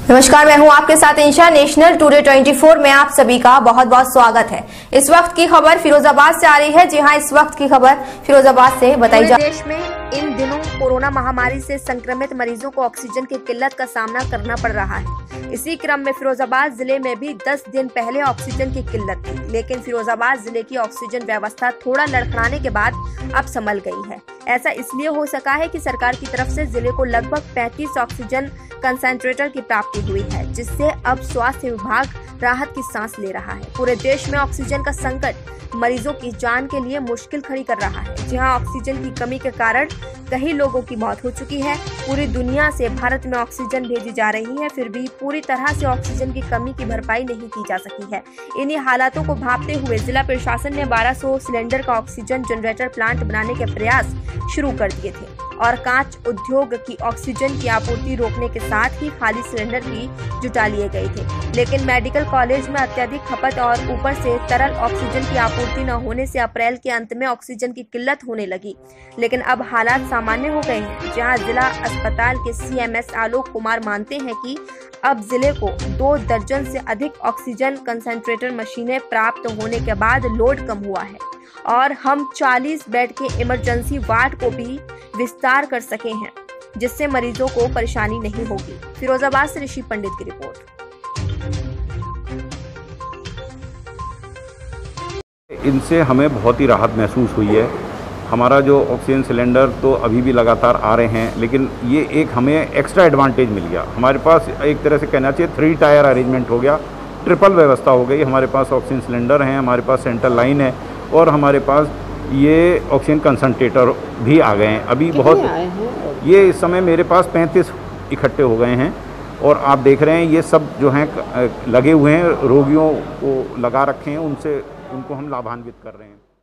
नमस्कार, मैं हूं आपके साथ इंशा। नेशनल टुडे 24 में आप सभी का बहुत बहुत स्वागत है। इस वक्त की खबर फिरोजाबाद से आ रही है। जी हां, इस वक्त की खबर फिरोजाबाद से बताई जा रही है। देश में इन दिनों कोरोना महामारी से संक्रमित मरीजों को ऑक्सीजन की किल्लत का सामना करना पड़ रहा है। इसी क्रम में फिरोजाबाद जिले में भी 10 दिन पहले ऑक्सीजन की किल्लत थी, लेकिन फिरोजाबाद जिले की ऑक्सीजन व्यवस्था थोड़ा लड़खड़ाने के बाद अब संभल गई है। ऐसा इसलिए हो सका है कि सरकार की तरफ से जिले को लगभग 35 ऑक्सीजन कंसंट्रेटर की प्राप्ति हुई है, जिससे अब स्वास्थ्य विभाग राहत की सांस ले रहा है। पूरे देश में ऑक्सीजन का संकट मरीजों की जान के लिए मुश्किल खड़ी कर रहा है। जहां ऑक्सीजन की कमी के कारण कई लोगों की मौत हो चुकी है। पूरी दुनिया से भारत में ऑक्सीजन भेजी जा रही है, फिर भी पूरी तरह से ऑक्सीजन की कमी की भरपाई नहीं की जा सकी है। इन्हीं हालातों को भांपते हुए जिला प्रशासन ने 1200 सिलेंडर का ऑक्सीजन जनरेटर प्लांट बनाने के प्रयास शुरू कर दिए थे और कांच उद्योग की ऑक्सीजन की आपूर्ति रोकने के साथ ही खाली सिलेंडर भी जुटा लिए गए थे। लेकिन मेडिकल कॉलेज में अत्यधिक खपत और ऊपर से तरल ऑक्सीजन की आपूर्ति न होने से अप्रैल के अंत में ऑक्सीजन की किल्लत होने लगी। लेकिन अब हालात सामान्य हो गए हैं। जहां जिला अस्पताल के सीएमएस आलोक कुमार मानते हैं कि अब जिले को 2 दर्जन से अधिक ऑक्सीजन कंसंट्रेटर मशीनें प्राप्त होने के बाद लोड कम हुआ है और हम 40 बेड के इमरजेंसी वार्ड को भी विस्तार कर सके हैं, जिससे मरीजों को परेशानी नहीं होगी। फिरोजाबाद से ऋषि पंडित की रिपोर्ट। इनसे हमें बहुत ही राहत महसूस हुई है। हमारा जो ऑक्सीजन सिलेंडर तो अभी भी लगातार आ रहे हैं, लेकिन ये एक हमें एक्स्ट्रा एडवांटेज मिल गया। हमारे पास एक तरह से कहना चाहिए 3 टायर अरेंजमेंट हो गया, ट्रिपल व्यवस्था हो गई। हमारे पास ऑक्सीजन सिलेंडर हैं, हमारे पास सेंट्रल लाइन है और हमारे पास ये ऑक्सीजन कंसंट्रेटर भी आ गए हैं। अभी बहुत ये इस समय मेरे पास 35 इकट्ठे हो गए हैं और आप देख रहे हैं ये सब जो हैं लगे हुए हैं, रोगियों को लगा रखे हैं, उनको हम लाभान्वित कर रहे हैं।